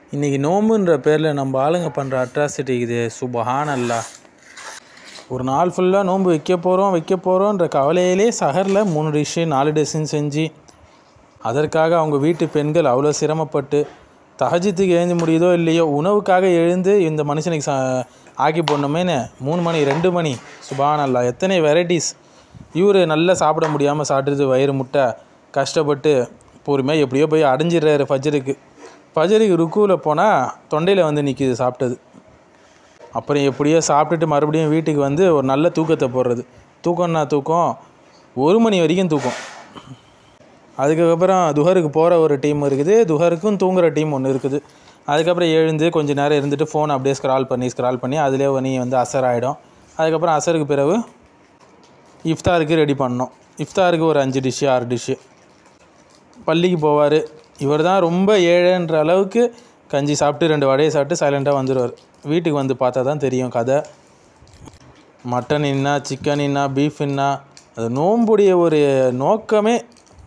இன்றைக்கி நோம்புன்ற பேரில் நம்ம ஆளுங்க பண்ணுற அட்ராசிட்டி இது சுபஹானல்லாஹ். ஒரு நாள் ஃபுல்லாக நோன்பு வைக்க போகிறோன்ற கவலையிலே சஹரில் 3 டிஷ்ஷு 4 டிஷ்ஷுன்னு செஞ்சு அதற்காக அவங்க வீட்டு பெண்கள் அவ்வளோ சிரமப்பட்டு தஹஜ்ஜுதுக்கு எழுந்து முடியுதோ இல்லையோ உணவுக்காக எழுந்து இந்த மனுஷனுக்கு ஆக்கி போடணுமேனு 3 மணி 2 மணி சுபஹானல்லாஹ். எத்தனை வெரைட்டிஸ். இவர் நல்லா சாப்பிட முடியாமல் சாப்பிட்டுட்டு வயிறு முட்டை கஷ்டப்பட்டு பொறுமையாக எப்படியோ போய் அடைஞ்சிடுறாரு. ஃபஜருக்கு ருக்குவில் போனால் தொண்டையில் வந்து நிற்கிது சாப்பிட்டது. அப்புறம் எப்படியோ சாப்பிட்டுட்டு மறுபடியும் வீட்டுக்கு வந்து ஒரு நல்ல தூக்கத்தை போடுறது. தூக்கம்னா தூக்கம் 1 மணி வரைக்கும் தூக்கம். அதுக்கப்புறம் துஹருக்கு போகிற ஒரு டீம் இருக்குது, துஹருக்கும் தூங்குகிற டீம் ஒன்று இருக்குது. அதுக்கப்புறம் எழுந்து கொஞ்சம் நேரம் இருந்துட்டு ஃபோன் அப்படியே ஸ்க்ரால் பண்ணி அதிலே நீ வந்து அசர் ஆகிடும். அதுக்கப்புறம் அசருக்கு பிறகு இஃப்தாருக்கு ரெடி பண்ணோம். இஃப்தாருக்கு ஒரு 5 டிஷ்ஷு 6 டிஷ்ஷு. பள்ளிக்கு போவார். இவர் தான் ரொம்ப ஏழைன்ற அளவுக்கு கஞ்சி சாப்பிட்டு 2 வடையை சாப்பிட்டு சைலண்ட்டாக வந்துடுவார். வீட்டுக்கு வந்து பார்த்தா தான் தெரியும் கதை. மட்டன் என்ன, சிக்கன் என்ன, பீஃப் என்ன, அது நோம்புடைய ஒரு நோக்கமே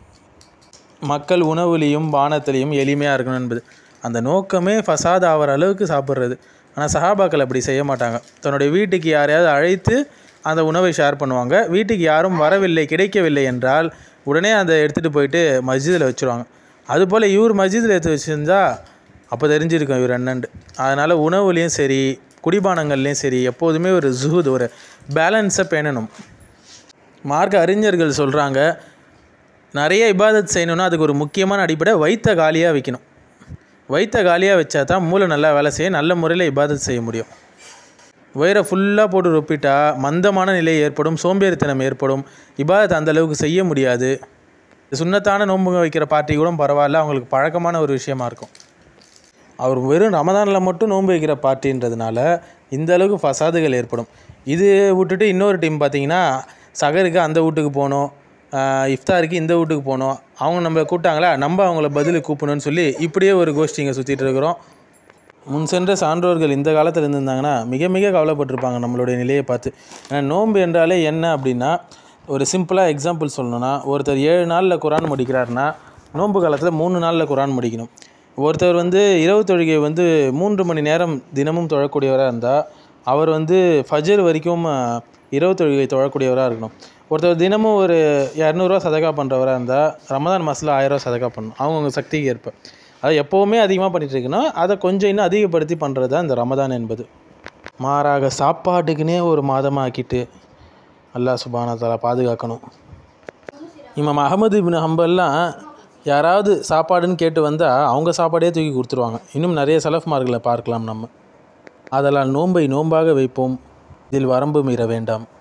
மக்கள் உணவுலேயும் பானத்திலையும் எளிமையாக இருக்கணும் என்பது. அந்த நோக்கமே ஃபசாத் ஆகிற அளவுக்கு சாப்பிட்றது. ஆனால் சஹாபாக்கள் அப்படி செய்ய மாட்டாங்க. தன்னுடைய வீட்டுக்கு யாரையாவது அழைத்து அந்த உணவை ஷேர் பண்ணுவாங்க. வீட்டுக்கு யாரும் வரவில்லை, கிடைக்கவில்லை என்றால் உடனே அதை எடுத்துகிட்டு போயிட்டு மஸ்ஜிதில் வச்சுருவாங்க. அதுபோல் இவர் மஸ்ஜிதில் எடுத்து வச்சுருந்தா அப்போ தெரிஞ்சிருக்கும் இவர் என்னண்டு. அதனால் உணவுலேயும் சரி குடிபானங்கள்லேயும் சரி எப்போதுமே ஒரு ஜுஹூத், ஒரு பேலன்ஸை பேணணும். மார்க்க அறிஞர்கள் சொல்கிறாங்க, நிறைய இபாதத் செய்யணுன்னா அதுக்கு ஒரு முக்கியமான அடிப்படை வயிற்ற காலியாக வைக்கணும். வயிற்ற காலியாக வச்சா தான் மூளை நல்லா வேலை செய்ய நல்ல முறையில் இபாதத் செய்ய முடியும். வயிறை ஃபுல்லாக போட்டு ரொப்பிட்டா மந்தமான நிலை ஏற்படும், சோம்பேறித்தனம் ஏற்படும், இபாதத் அந்தளவுக்கு செய்ய முடியாது. சுன்னத்தான நோன்புங்க வைக்கிற பார்ட்டி கூட பரவாயில்ல, அவங்களுக்கு பழக்கமான ஒரு விஷயமா இருக்கும். அவர் வெறும் ரமதானில் மட்டும் நோன்பு வைக்கிற பார்ட்டின்றதுனால இந்த அளவுக்கு ஃபசாதுகள் ஏற்படும். இது விட்டுட்டு இன்னொரு டீம் பார்த்திங்கன்னா சகருக்கு அந்த வீட்டுக்கு போகணும், இஃப்தாருக்கு இந்த வீட்டுக்கு போகணும், அவங்க நம்மளை கூப்பிட்டாங்களா நம்ம அவங்கள பதிலுக்கு கூப்பிடணும்னு சொல்லி இப்படியே ஒரு கோஷ்டிங்க சுற்றிட்டு இருக்கிறோம். முன் சென்ற சான்றோர்கள் இந்த காலத்தில் இருந்திருந்தாங்கன்னா மிக மிக கவலைப்பட்டிருப்பாங்க நம்மளுடைய நிலையை பார்த்து. ஏன்னா நோன்பு என்றாலே என்ன அப்படின்னா, ஒரு சிம்பிளாக எக்ஸாம்பிள் சொல்லணுன்னா, ஒருத்தர் 7 நாளில் குரான் முடிக்கிறாருன்னா நோன்பு காலத்தில் 3 நாளில் குரான் முடிக்கணும். ஒருத்தர் வந்து இரவு தொழுகை வந்து 3 மணி நேரம் தினமும் தொழக்கூடியவராக இருந்தால் அவர் வந்து ஃபஜர் வரைக்கும் இரவு தொழுகை தொழக்கூடியவராக இருக்கணும். ஒருத்தர் தினமும் ஒரு 200 ரூபா சதகா பண்ணுறவராக இருந்தால் ரமதான் மாதத்தில் 1000 ரூபா சதகா பண்ணணும், அவங்கவுங்க சக்திக்கு ஏற்ப. அதை எப்போவுமே அதிகமாக பண்ணிகிட்ருக்குன்னா அதை கொஞ்சம் இன்னும் அதிகப்படுத்தி பண்ணுறது தான் இந்த ரமதான் என்பது. மாறாக சாப்பாட்டுக்குன்னே ஒரு மாதமாக ஆக்கிட்டு அல்லாஹ் சுப்ஹானஹு வ தஆலா பாதுகாக்கணும். இமாம் அஹ்மது இப்னு ஹம்பல்லாம் யாராவது சாப்பாடுன்னு கேட்டு வந்தால் அவங்க சாப்பாடே தூக்கி கொடுத்துருவாங்க. இன்னும் நிறைய சலஃப்மார்களை பார்க்கலாம் நம்ம. அதனால் நோன்பை நோன்பாக வைப்போம், இதில் வரம்பு மீற வேண்டாம்.